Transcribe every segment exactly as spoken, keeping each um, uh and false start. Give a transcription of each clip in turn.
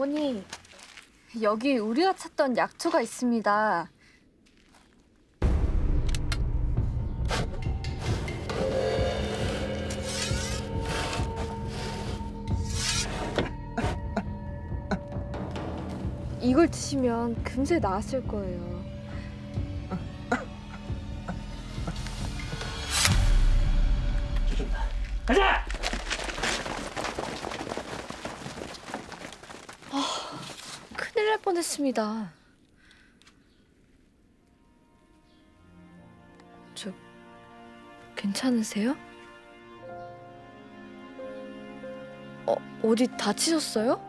어머니, 여기 우리가 찾던 약초가 있습니다. 이걸 드시면 금세 나았을 거예요. 가자! 아, 큰일 날 뻔했습니다. 저, 괜찮으세요? 어, 어디 다치셨어요?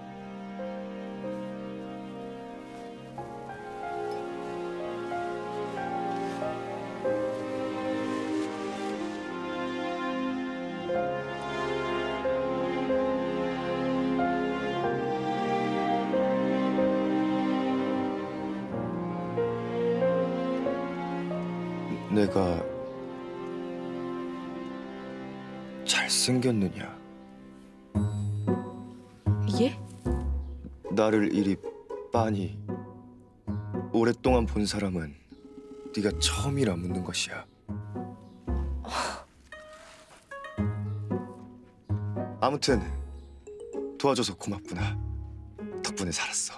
내가 잘생겼느냐? 예? 나를 이리 빤히 오랫동안 본 사람은 네가 처음이라 묻는 것이야. 아무튼 도와줘서 고맙구나. 덕분에 살았어.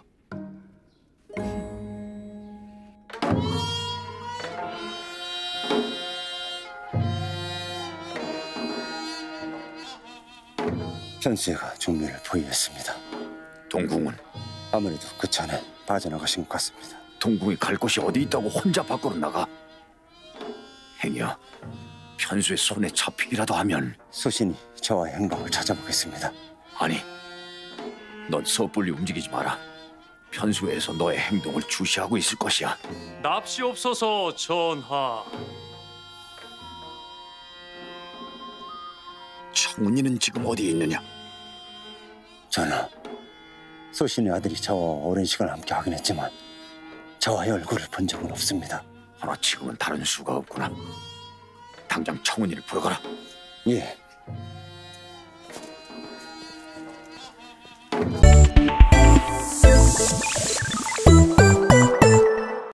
현수애가 종묘를 포위했습니다. 동궁은? 아무래도 그 전에 빠져나가신 것 같습니다. 동궁이 갈 곳이 어디 있다고 혼자 밖으로 나가? 행여 편수의 손에 잡히기라도 하면 소신이 저와의 행방을 찾아보겠습니다. 아니, 넌 섣불리 움직이지 마라. 편수에서 너의 행동을 주시하고 있을 것이야. 납시옵소서 전하. 청운이는 지금 어디에 있느냐? 전하, 소신의 아들이 저와 오랜 시간 함께 하긴 했지만 저와의 얼굴을 본 적은 없습니다. 하나 지금은 다른 수가 없구나. 당장 청운이를 부러 가라. 예.